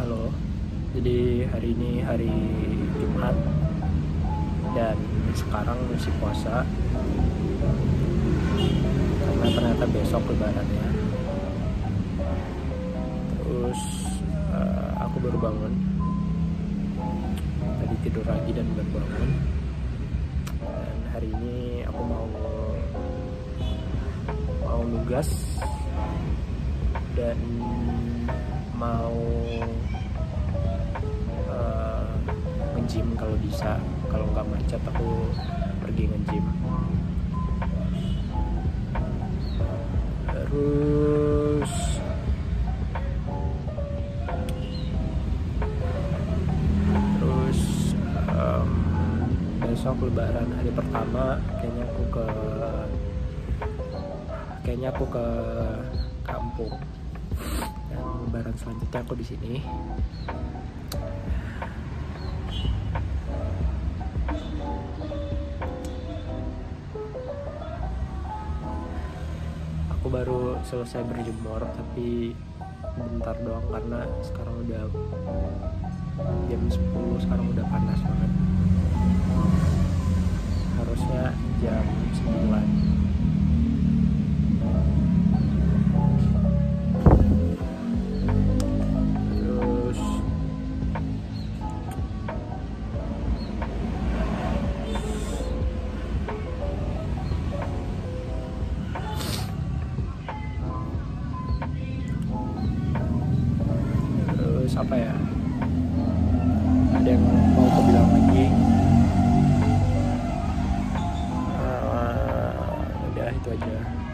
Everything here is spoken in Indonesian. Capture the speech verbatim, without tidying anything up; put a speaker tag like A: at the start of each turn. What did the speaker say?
A: Halo, jadi hari ini hari Jumat dan sekarang masih puasa karena ternyata besok lebarannya. Terus uh, aku baru bangun, tadi tidur lagi dan baru bangun. Dan hari ini aku mau mau nugas dan mau uh, nge-gym kalau bisa. Kalau nggak macet aku pergi nge-gym. Terus terus um, besok lebaran hari pertama kayaknya aku ke kayaknya aku ke kampung. Dan lebaran selanjutnya aku di sini. Aku baru selesai berjemur tapi bentar doang karena sekarang udah jam sepuluh, sekarang udah panas banget. Harusnya jam sembilan. Terus Terus apa ya? Ada yang mau aku bilang lagi? Uh, udah itu aja.